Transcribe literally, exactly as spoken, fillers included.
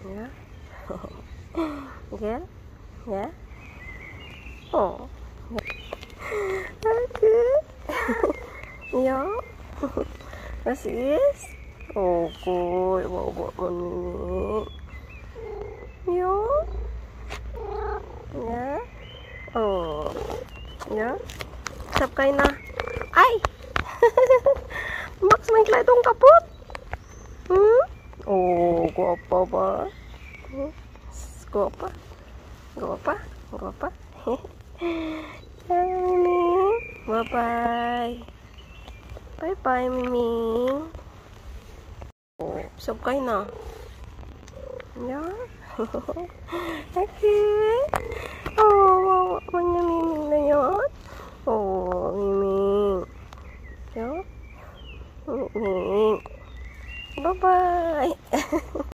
Ya. Ya. Ya. Oh. Oke. Ya. Masih is. Oh, kuy, bawa ini. Ya. Ya. Oh. Ya. Sap kayo na. Ay! Max, may klaitong kapot. Hmm? Oh, guapa ba? Guapa? Guapa? Guapa? Hai, Miming. Bye-bye. Bye-bye, Miming. Oh, sap kayo na. Ya. Okay. Oh, mana Miming na yun? Oh, Miming. Ya. Miming. Bye-bye.